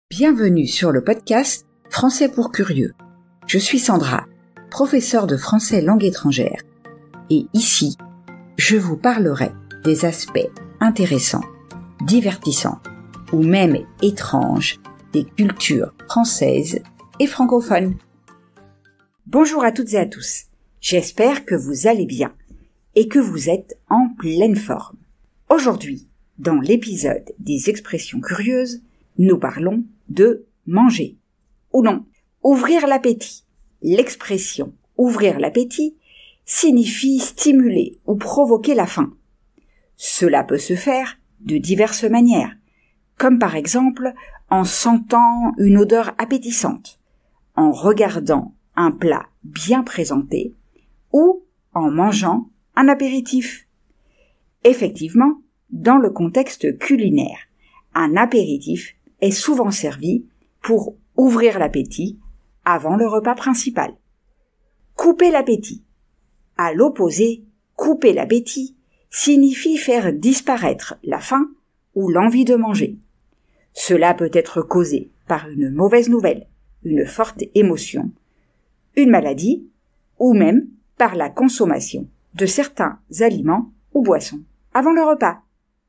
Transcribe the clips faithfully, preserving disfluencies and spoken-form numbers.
Bienvenue sur le podcast Français pour curieux. Je suis Sandra, professeure de français langue étrangère. Et ici, je vous parlerai des aspects intéressants, divertissants ou même étranges des cultures françaises et francophones. Bonjour à toutes et à tous. J'espère que vous allez bien et que vous êtes en pleine forme. Aujourd'hui, dans l'épisode des expressions curieuses, nous parlons de manger, ou non, ouvrir l'appétit. L'expression « ouvrir l'appétit » signifie stimuler ou provoquer la faim. Cela peut se faire de diverses manières, comme par exemple en sentant une odeur appétissante, en regardant un plat bien présenté ou en mangeant un apéritif. Effectivement, dans le contexte culinaire, un apéritif est souvent servi pour ouvrir l'appétit avant le repas principal. Couper l'appétit. À l'opposé, couper l'appétit signifie faire disparaître la faim ou l'envie de manger. Cela peut être causé par une mauvaise nouvelle, une forte émotion, une maladie ou même par la consommation de certains aliments ou boissons avant le repas.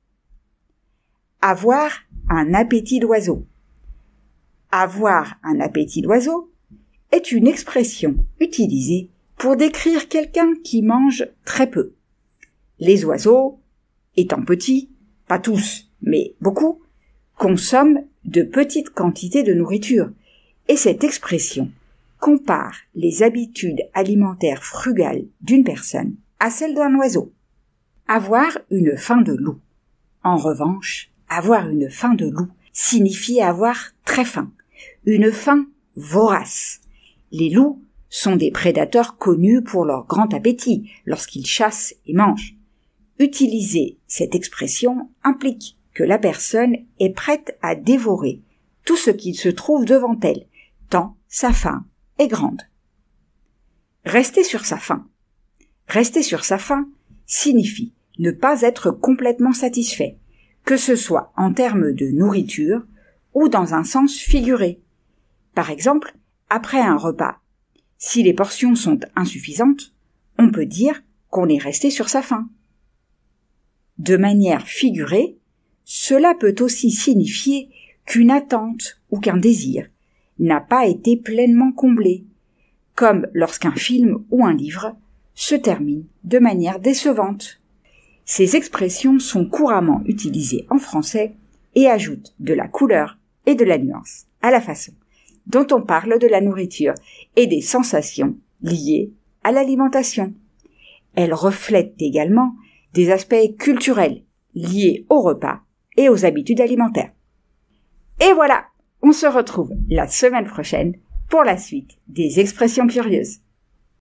Avoir un appétit d'oiseau. Avoir un appétit d'oiseau est une expression utilisée pour décrire quelqu'un qui mange très peu. Les oiseaux, étant petits, pas tous, mais beaucoup, consomment de petites quantités de nourriture, et cette expression compare les habitudes alimentaires frugales d'une personne à celles d'un oiseau. Avoir une faim de loup. En revanche, avoir une faim de loup signifie avoir très faim, une faim vorace. Les loups sont des prédateurs connus pour leur grand appétit lorsqu'ils chassent et mangent. Utiliser cette expression implique que la personne est prête à dévorer tout ce qui se trouve devant elle, tant sa faim est grande. Rester sur sa faim. Rester sur sa faim signifie ne pas être complètement satisfait, que ce soit en termes de nourriture ou dans un sens figuré. Par exemple, après un repas, si les portions sont insuffisantes, on peut dire qu'on est resté sur sa faim. De manière figurée, cela peut aussi signifier qu'une attente ou qu'un désir n'a pas été pleinement comblé, comme lorsqu'un film ou un livre se termine de manière décevante. Ces expressions sont couramment utilisées en français et ajoutent de la couleur et de la nuance à la façon dont on parle de la nourriture et des sensations liées à l'alimentation. Elles reflètent également des aspects culturels liés au repas et aux habitudes alimentaires. Et voilà, on se retrouve la semaine prochaine pour la suite des expressions curieuses.